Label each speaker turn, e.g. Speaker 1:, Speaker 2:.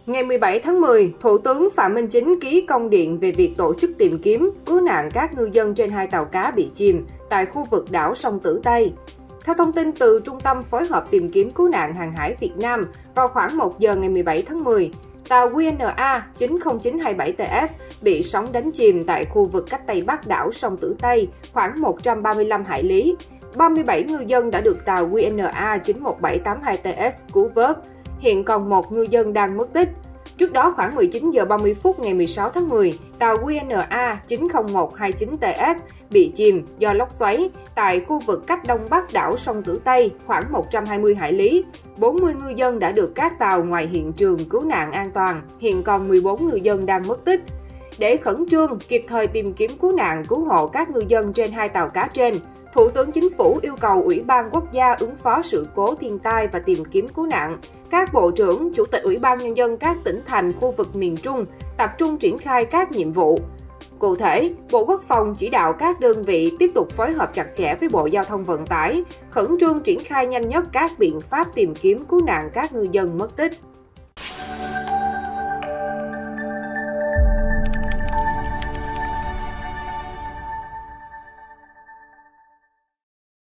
Speaker 1: Ngày 17 tháng 10, Thủ tướng Phạm Minh Chính ký công điện về việc tổ chức tìm kiếm, cứu nạn các ngư dân trên 2 tàu cá bị chìm tại khu vực đảo Song Tử Tây. Theo thông tin từ Trung tâm Phối hợp tìm kiếm cứu nạn hàng hải Việt Nam, vào khoảng 1 giờ ngày 17 tháng 10, tàu QNA 90927TS bị sóng đánh chìm tại khu vực cách Tây Bắc đảo Song Tử Tây, khoảng 135 hải lý. 37 ngư dân đã được tàu QNA 91782TS cứu vớt. Hiện còn một ngư dân đang mất tích. Trước đó, khoảng 19 giờ 30 phút ngày 16 tháng 10, tàu QNA 90129TS bị chìm do lốc xoáy tại khu vực cách Đông Bắc đảo Song Tử Tây, khoảng 120 hải lý. 40 ngư dân đã được các tàu ngoài hiện trường cứu nạn an toàn. Hiện còn 14 ngư dân đang mất tích. Để khẩn trương, kịp thời tìm kiếm cứu nạn, cứu hộ các ngư dân trên 2 tàu cá trên, Thủ tướng Chính phủ yêu cầu Ủy ban Quốc gia ứng phó sự cố thiên tai và tìm kiếm cứu nạn, các bộ trưởng, chủ tịch Ủy ban Nhân dân các tỉnh thành khu vực miền Trung tập trung triển khai các nhiệm vụ. Cụ thể, Bộ Quốc phòng chỉ đạo các đơn vị tiếp tục phối hợp chặt chẽ với Bộ Giao thông Vận tải, khẩn trương triển khai nhanh nhất các biện pháp tìm kiếm cứu nạn các ngư dân mất tích.